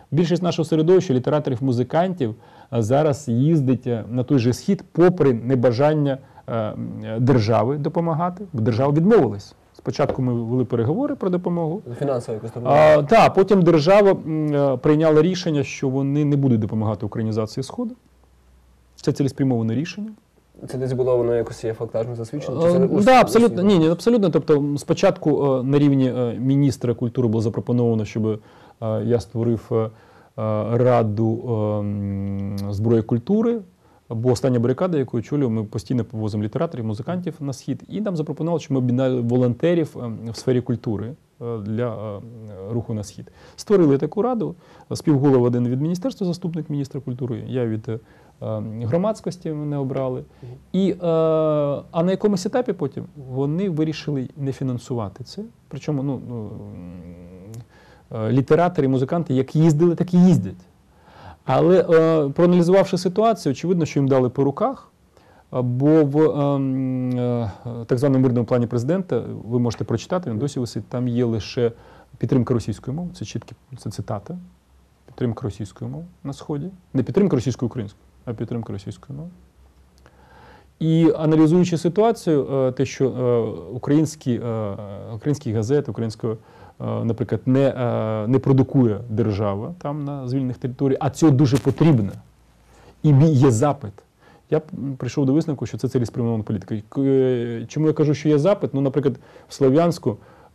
Більшість нашого середовища, літераторів, музикантів зараз їздить на той же схід попри небажання держави допомагати, бо держава відмовилась. Спочатку ми вели переговори про допомогу. Фінансово якось допомогу. Так, потім держава прийняла рішення, що вони не будуть допомагати українізації Сходу. Це цілеспрямоване рішення. Це десь було воно якось є фактажно засвідчено? Так, абсолютно. Ні, абсолютно. Тобто спочатку на рівні міністра культури було запропоновано, щоб я створив Раду зброї культури, бо остання барикада, яку очолюю, ми постійно повозимо літераторів, музикантів на схід, і нам запропонували, що ми об'єднали волонтерів в сфері культури для руху на схід. Створили таку раду, співголова один від міністерства, заступник міністра культури, я від громадськості мене обрали. А на якомусь етапі потім вони вирішили не фінансувати це. Причому літератори, музиканти як їздили, так і їздять. Але проаналізувавши ситуацію, очевидно, що їм дали по руках, бо в так званому мирному плані президента, ви можете прочитати, він досі висить, там є лише підтримка російської мови, це цитата, підтримка російської мови на Сході. Не підтримка російсько-української, а підтримка російської мови. І аналізуючи ситуацію, те, що українські газети, наприклад, не продукує держава там на звільнених територіях, а цього дуже потрібно. І є запит. Я прийшов до висновку, що це цілеспрямована політика. Чому я кажу, що є запит? Ну, наприклад, в Слов'янську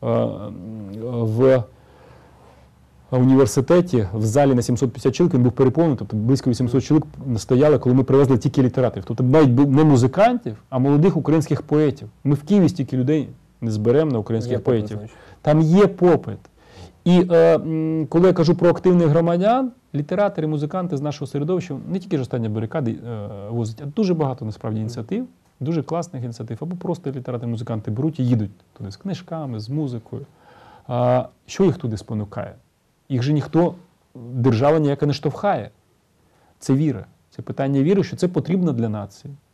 в університеті в залі на 750 чоловік він був переповнений, тобто близько 800 чоловік стояли, коли ми привезли тільки літераторів. Тобто навіть не музикантів, а молодих українських поетів. Ми в Києві стільки людей не зберемо на українських поетів. Там є попит. І коли я кажу про активних громадян, літератори, музиканти з нашого середовища, не тільки ж остання барикади возять, а дуже багато насправді ініціатив, дуже класних ініціатив, або просто літератори, музиканти беруть і їдуть туди з книжками, з музикою. Що їх туди спонукає? Їх же ніхто, держава ніяка не штовхає. Це віра. Це питання віри, що це потрібно для нації.